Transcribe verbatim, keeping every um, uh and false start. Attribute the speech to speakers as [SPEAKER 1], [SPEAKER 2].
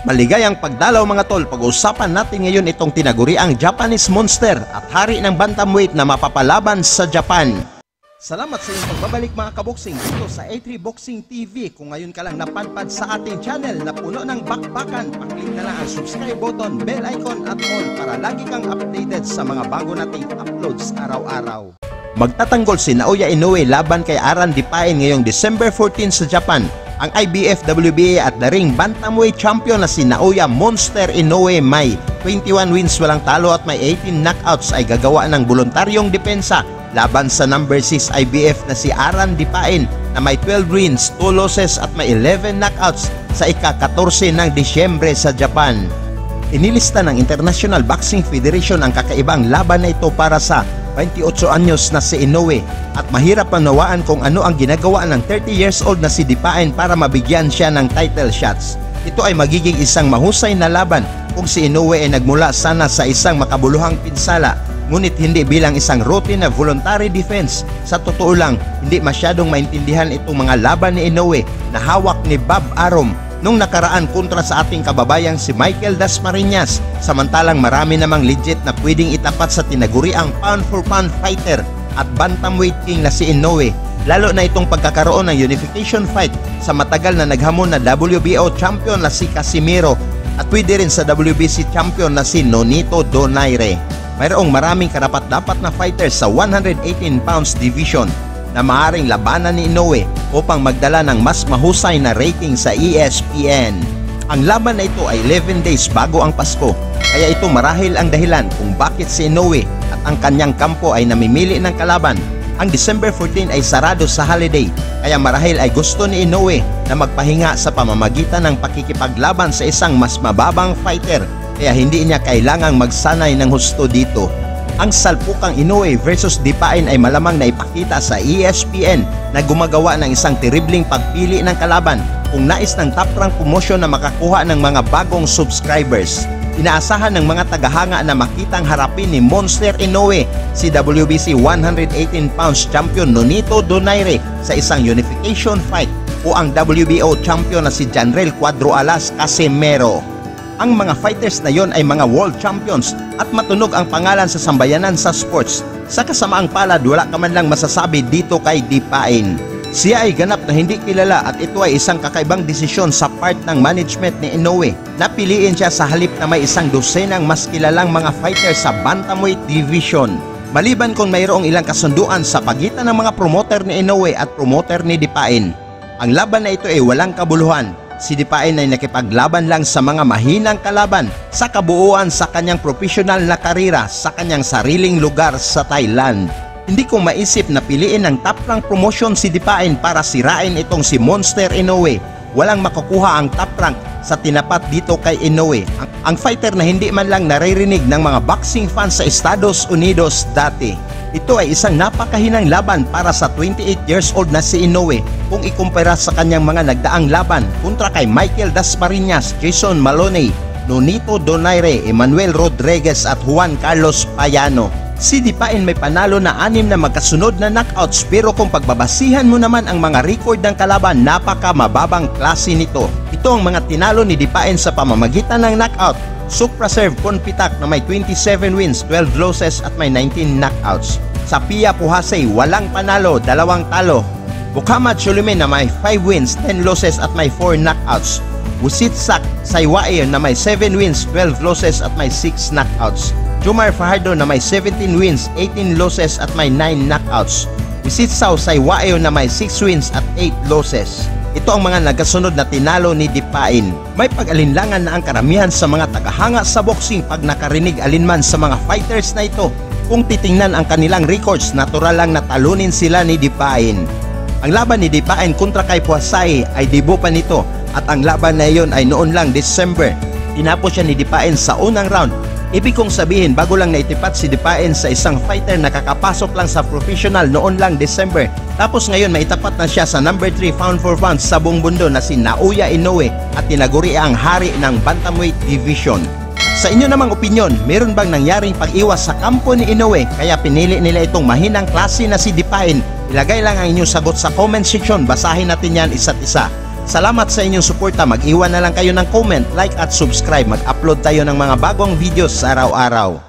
[SPEAKER 1] Maligayang pagdalaw mga tol, pag-uusapan natin ngayon itong tinaguriang Japanese Monster at hari ng bantamweight na mapapalaban sa Japan. Salamat sa iyong pagbabalik mga kaboksing dito sa A three Boxing T V. Kung ngayon ka lang napadpad sa ating channel na puno ng bakbakan, paklik na lang ang subscribe button, bell icon at all para lagi kang updated sa mga bago nating uploads araw-araw. Magtatanggol si Naoya Inoue laban kay Aran Dipain ngayong December fourteen sa Japan. Ang I B F W B A at the ring bantamweight champion na si Naoya Monster Inoue may twenty-one wins walang talo at may eighteen knockouts ay gagawa ng voluntaryong depensa laban sa number six I B F na si Aran Dipain na may twelve wins, two losses at may eleven knockouts sa ika-fourteen ng Disyembre sa Japan. Inilista ng International Boxing Federation ang kakaibang laban na ito para sa twenty-eight anyos na si Inoue at mahirap panawaan kung ano ang ginagawa ng thirty years old na si Dipain para mabigyan siya ng title shots. Ito ay magiging isang mahusay na laban kung si Inoue ay nagmula sana sa isang makabuluhang pinsala, ngunit hindi bilang isang routine na voluntary defense. Sa totoo lang, hindi masyadong maintindihan itong mga laban ni Inoue na hawak ni Bob Arum nung nakaraan kontra sa ating kababayang si Michael Dasmariñas, samantalang marami namang legit na pwedeng itapat sa tinaguriang pound for pound fighter at bantamweight king na si Inoue, lalo na itong pagkakaroon ng unification fight sa matagal na naghamon na W B O champion na si Casimiro at pwede rin sa W B C champion na si Nonito Donaire. Mayroong maraming karapat-dapat na fighters sa one eighteen pounds division na maaaring labanan ni Inoue upang magdala ng mas mahusay na rating sa E S P N. Ang laban na ito ay eleven days bago ang Pasko, kaya ito marahil ang dahilan kung bakit si Inoue at ang kanyang kampo ay namimili ng kalaban. Ang December fourteen ay sarado sa holiday, kaya marahil ay gusto ni Inoue na magpahinga sa pamamagitan ng pakikipaglaban sa isang mas mababang fighter, kaya hindi niya kailangang magsanay ng husto dito. Ang salpukang Inoue versus Dipain ay malamang na ipakita sa E S P N na gumagawa ng isang terribling pagpili ng kalaban kung nais ng top rank promotion na makakuha ng mga bagong subscribers. Inaasahan ng mga tagahanga na makitang harapin ni Monster Inoue si W B C one eighteen pounds champion Nonito Donaire sa isang unification fight o ang W B O champion na si Janrel Cuadro Alas Casimero. Ang mga fighters na yon ay mga world champions at matunog ang pangalan sa sambayanan sa sports. Sa kasamaang palad, wala ka man lang masasabi dito kay Dipain. Siya ay ganap na hindi kilala at ito ay isang kakaibang desisyon sa part ng management ni Inoue. Napiliin siya sa halip na may isang dosenang mas kilalang mga fighters sa bantamweight division. Maliban kung mayroong ilang kasunduan sa pagitan ng mga promoter ni Inoue at promoter ni Dipain. Ang laban na ito ay walang kabuluhan. Si Dipain ay nakipaglaban lang sa mga mahinang kalaban sa kabuuan sa kanyang profesional na karera sa kanyang sariling lugar sa Thailand. Hindi ko maisip na piliin ng top rank promotion si Dipain para sirain itong si Monster Inoue. Walang makukuha ang top rank sa tinapat dito kay Inoue. Ang, ang fighter na hindi man lang naririnig ng mga boxing fans sa Estados Unidos dati. Ito ay isang napakahinang laban para sa twenty-eight years old na si Inoue kung ikumpara sa kanyang mga nagdaang laban kontra kay Michael Dasmariñas, Jason Maloney, Nonito Donaire, Emmanuel Rodriguez at Juan Carlos Payano. Si Dipain may panalo na anim na magkasunod na knockouts, pero kung pagbabasihan mo naman ang mga record ng kalaban, napaka mababang klase nito. Ito ang mga tinalo ni Dipain sa pamamagitan ng knockout. Supraserve Ponpitak na may twenty-seven wins, twelve losses at may nineteen knockouts. Sa Pia Puhasay, walang panalo, dalawang talo. Muhammad Suleiman na may five wins, ten losses at may four knockouts. Wusitsak Saywae na may seven wins, twelve losses at may six knockouts. Jomar Fajardo na may seventeen wins, eighteen losses at may nine knockouts. Wisitsaw Saywae na may six wins at eight losses. Ito ang mga nagasunod na tinalo ni Dipain. May pag-alinlangan na ang karamihan sa mga tagahanga sa boxing pag nakarinig alinman sa mga fighters na ito. Kung titingnan ang kanilang records, natural lang na talunin sila ni Dipain. Ang laban ni Dipain kontra kay Puhasay ay debut pa nito at ang laban na iyon ay noon lang December. Tinapos siya ni Dipain sa unang round. Ibig kong sabihin, bago lang naitipat si Dipain sa isang fighter na kakapasok lang sa professional noon lang December. Tapos ngayon maitapat na siya sa number three pound for pound sa buong mundo na si Naoya Inoue at tinaguri ang hari ng bantamweight division. Sa inyo namang opinyon, meron bang nangyaring pag-iwas sa kampo ni Inoue kaya pinili nila itong mahinang klase na si Dipain? Ilagay lang ang inyong sagot sa comment section, basahin natin yan isa't isa. Salamat sa inyong suporta. Mag-iwan na lang kayo ng comment, like at subscribe. Mag-upload tayo ng mga bagong videos sa araw-araw.